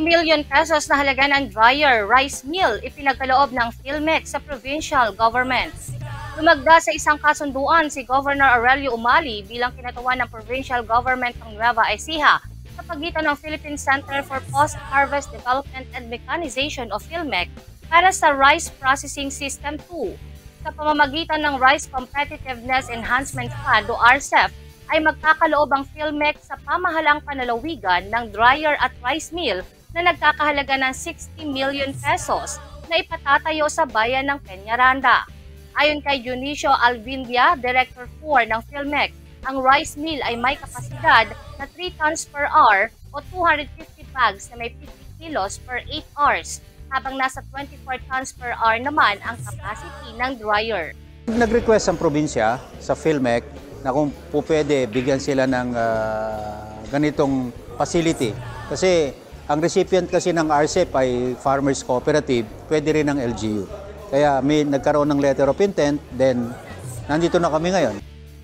million pesos na halaga ng dryer rice mill ipinagkaloob ng PhilMec sa provincial governments. Lumagda sa isang kasunduan si Governor Aurelio Umali bilang kinatawan ng provincial government ng Nueva Ecija sa pagitan ng Philippine Center for Post-Harvest Development and Mechanization of PhilMec para sa Rice Processing System 2. Sa pamamagitan ng Rice Competitiveness Enhancement Fund o RCEF, ay magkakaloob ang PhilMec sa pamahalang panalawigan ng dryer at rice mill na nagkakahalaga ng 60 million pesos na ipatatayo sa bayan ng Peñaranda. Ayon kay Dionisio Alvindia, Director 4 ng PhilMec, ang rice mill ay may kapasidad na 3 tons per hour o 250 bags na may 50 kilos per 8 hours, habang nasa 24 tons per hour naman ang capacity ng dryer. Nag-request ang probinsya sa PhilMec na kung po pwede bigyan sila ng ganitong facility. Kasi ang recipient kasi ng RCEP ay Farmers Cooperative, pwede rin ng LGU. Kaya may nagkaroon ng letter of intent, then nandito na kami ngayon.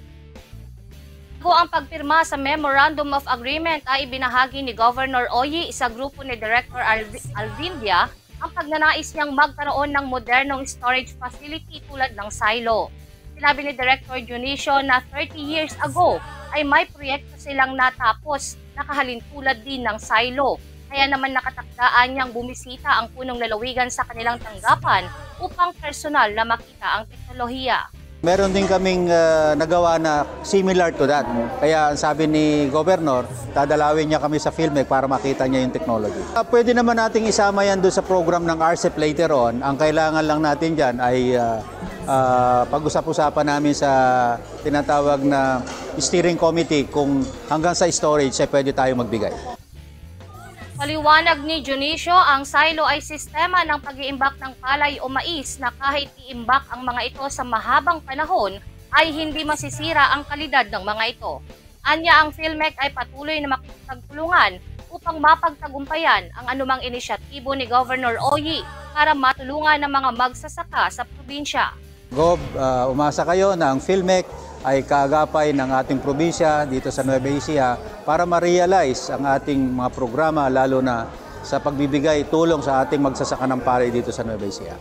Bago ang pagpirma sa Memorandum of Agreement ay ibinahagi ni Governor Oyi sa grupo ni Director Alvindia ang pagnanais niyang magkaroon ng modernong storage facility tulad ng silo. Sinabi ni Director Dionisio na 30 years ago ay may proyekto silang natapos na kahalintulad din ng silo. Kaya naman nakatakdaan niyang bumisita ang punong lalawigan sa kanilang tanggapan upang personal na makita ang teknolohiya. Meron din kaming nagawa na similar to that. Kaya ang sabi ni Governor, dadalawin niya kami sa PhilMec para makita niya yung technology. Pwede naman nating isama yan doon sa program ng RCEP later on. Ang kailangan lang natin dyan ay pag-usap-usapan namin sa tinatawag na steering committee kung hanggang sa storage ay pwede tayo magbigay. Paliwanag ni Dionisio, ang silo ay sistema ng pag-iimbak ng palay o mais na kahit iimbak ang mga ito sa mahabang panahon ay hindi masisira ang kalidad ng mga ito. Anya, ang PhilMec ay patuloy na makipagtulungan upang mapagtagumpayan ang anumang inisyatibo ni Governor Oyi para matulungan ng mga magsasaka sa probinsya. Gob, umasa kayo na ang PhilMec ay kaagapay ng ating probinsya dito sa Nueva Ecija para ma-realize ang ating mga programa lalo na sa pagbibigay tulong sa ating magsasaka ng palay dito sa Nueva Ecija.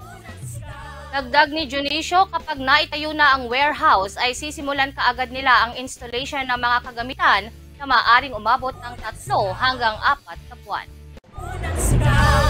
Dagdag ni Dionisio, kapag naitayo na ang warehouse ay sisimulan kaagad nila ang installation ng mga kagamitan na maaaring umabot ng 3 hanggang 4 na buwan.